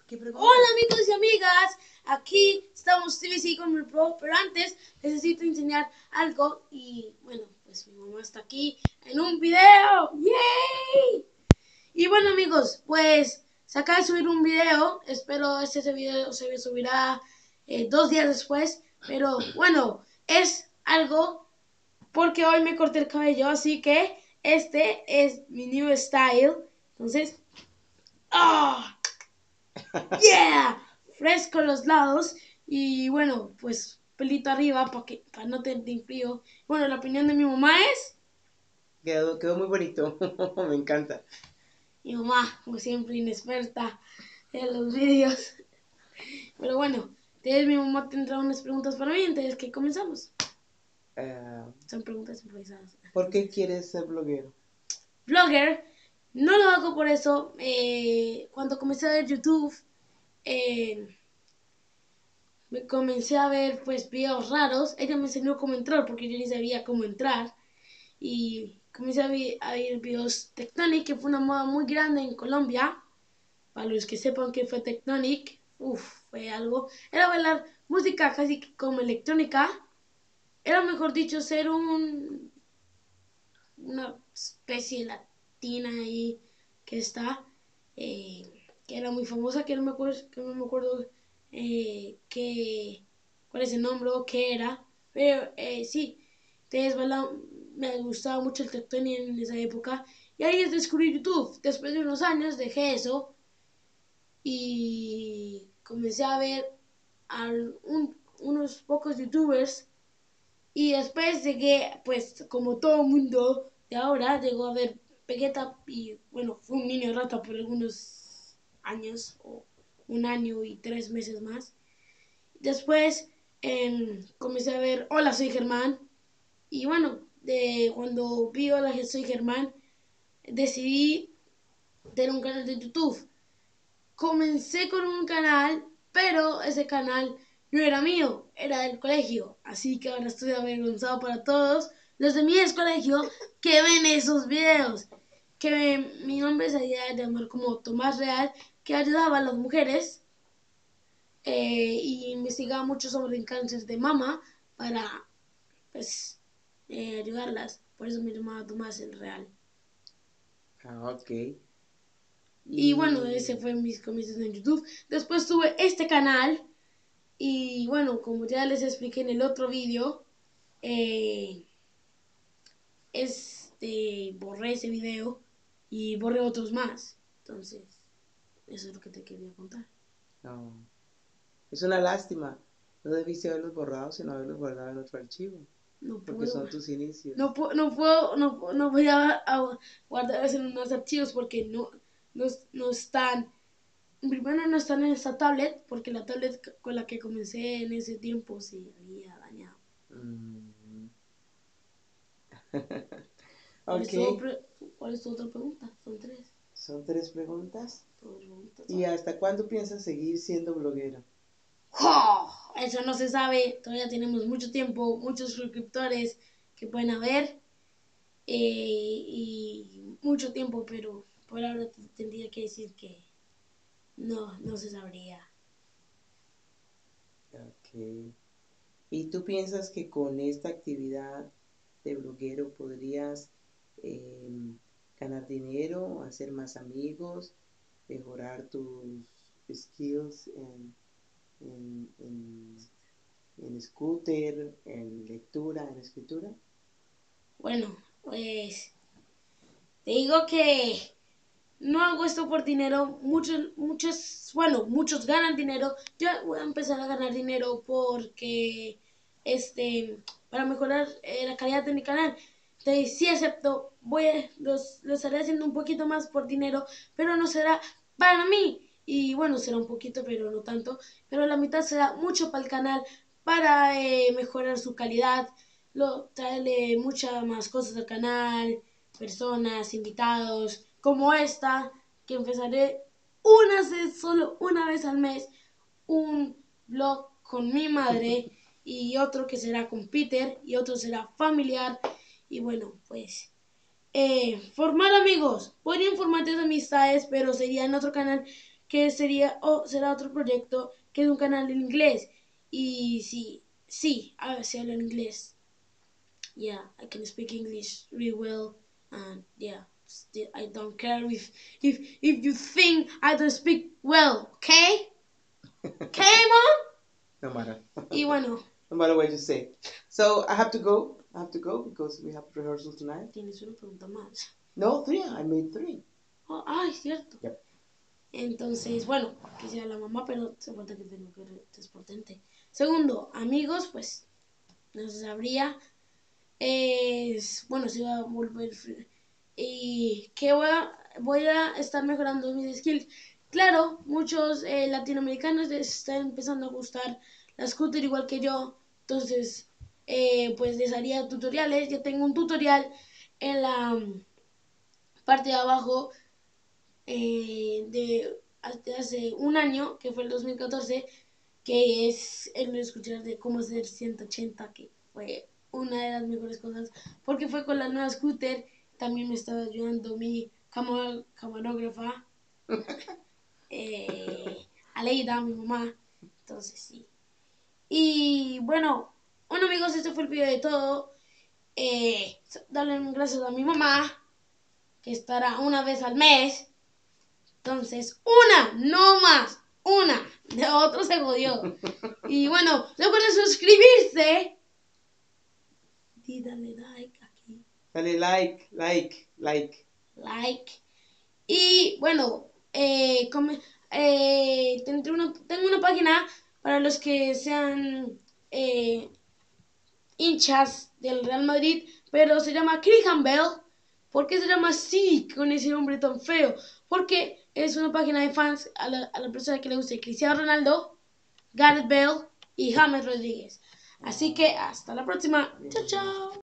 ¿Qué pregunta? Hola amigos y amigas, aquí estamos TVC con mi Pro, pero antes necesito enseñar algo y bueno, pues mi mamá está aquí en un video, ¡yay! Y bueno amigos, pues se acaba de subir un video, espero ese video se subirá 2 días después, pero bueno, es algo porque hoy me corté el cabello, así que este es mi new style, entonces, ¡ah! ¡Yeah! Fresco los lados y bueno, pues pelito arriba para no tener frío. Bueno, la opinión de mi mamá es... Quedó muy bonito. Me encanta. Mi mamá, como siempre, inexperta en los vídeos. Pero bueno, entonces mi mamá tendrá unas preguntas para mí, entonces que comenzamos. Ah, Son preguntas improvisadas. ¿Por qué quieres ser bloguero? Blogger, no lo hago por eso. Cuando comencé a ver YouTube, eh, me comencé a ver pues videos raros. Ella me enseñó cómo entrar porque yo ni sabía cómo entrar. Y comencé a ver videos Tectonic, que fue una moda muy grande en Colombia. Para los que sepan que fue Tectonic, fue algo. Era bailar música casi como electrónica. Era, mejor dicho, ser una especie latina ahí que está, que era muy famosa, que no me acuerdo cuál es el nombre o qué era, pero sí, entonces me gustaba mucho el Tectonic en esa época y ahí descubrí YouTube. Después de unos años dejé eso y comencé a ver a unos pocos youtubers y después llegué, pues como todo mundo de ahora, llegó a ver Vegeta y bueno, fue un niño rata por algunos años, o 1 año y 3 meses más. Después comencé a ver Hola, soy Germán. Y bueno, cuando vi Hola, soy Germán, decidí tener un canal de YouTube. Comencé con un canal, pero ese canal no era mío, era del colegio. Así que ahora estoy avergonzado para todos los de mi ex colegio que ven esos videos. Que mi nombre se había llamar como Tomás Real, que ayudaba a las mujeres y investigaba mucho sobre el cáncer de mama para, pues, ayudarlas. Por eso me llamaba Tomás el Real. Ah, ok. Y bueno, Y ese fue mis comienzos en YouTube. Después tuve este canal. Y bueno, como ya les expliqué en el otro vídeo, borré ese video y borré otros más. Entonces, eso es lo que te quería contar. no, es una lástima. No debiste haberlos borrado, sino haberlos guardado en otro archivo. No Porque puedo, son tus inicios. no voy a guardar eso en unos archivos porque no están, primero no están en esta tablet, porque la tablet con la que comencé en ese tiempo se había dañado. Mm. ¿Cuál es tu, Ok. cuál es tu otra pregunta? Son tres. Son tres preguntas. Preguntas. ¿Y hasta cuándo piensas seguir siendo bloguero? ¡Oh! Eso no se sabe, todavía tenemos mucho tiempo, muchos suscriptores que pueden haber y mucho tiempo, pero por ahora tendría que decir que no se sabría. Ok. ¿Y tú piensas que con esta actividad de bloguero podrías em, ganar dinero, hacer más amigos, mejorar tus skills en scooter, en lectura, en escritura? Bueno, pues te digo que no hago esto por dinero. Muchos ganan dinero. Yo voy a empezar a ganar dinero porque, para mejorar la calidad de mi canal. Entonces, sí acepto, lo estaré haciendo un poquito más por dinero, pero no será para mí. Y bueno, será un poquito, pero no tanto. Pero la mitad será mucho para el canal, para mejorar su calidad, traerle muchas más cosas al canal, personas, invitados, como esta, que empezaré solo una vez al mes, un vlog con mi madre y otro que será con Peter y otro será familiar. Y bueno, pues formar amigos. Podrían formar de amistades, pero sería en otro canal que será otro proyecto que es un canal en inglés. Y sí, a ver si hablo en inglés. Yeah, I can speak English really well, and yeah, still, I don't care if you think I don't speak well, okay? Okay, mom? No matter. Y bueno, No matter what you say. So I have to go. I have to go because we have rehearsal tonight. tienes una pregunta más. No, three. I made three. Oh, ay, cierto. Yep. Entonces, bueno, quisiera la mamá, pero se falta que tengo que transportarte. Segundo, amigos, pues no se sabría. Bueno, se va a volver. Y que voy a estar mejorando mis skills. Claro, muchos latinoamericanos les están empezando a gustar la scooter igual que yo. Entonces, pues les haría tutoriales. Yo tengo un tutorial en la parte de abajo de hace un año, que fue el 2014, que es el escuchar de cómo hacer 180, que fue una de las mejores cosas, porque fue con la nueva scooter. También me estaba ayudando mi camarógrafa, Aleida, mi mamá. Entonces sí. Y bueno, amigos, este fue el video de todo. Darle gracias a mi mamá, que estará una vez al mes. Entonces, no más, de otro se jodió. Y bueno, recuerden suscribirse. Y dale like aquí. Dale like. Y bueno, tengo una página para los que sean hinchas del Real Madrid, pero se llama Cristian Bell. ¿Por qué se llama así con ese nombre tan feo? Porque es una página de fans a la persona que le guste Cristiano Ronaldo, Gareth Bale y James Rodríguez. Así que hasta la próxima. Chao, chao.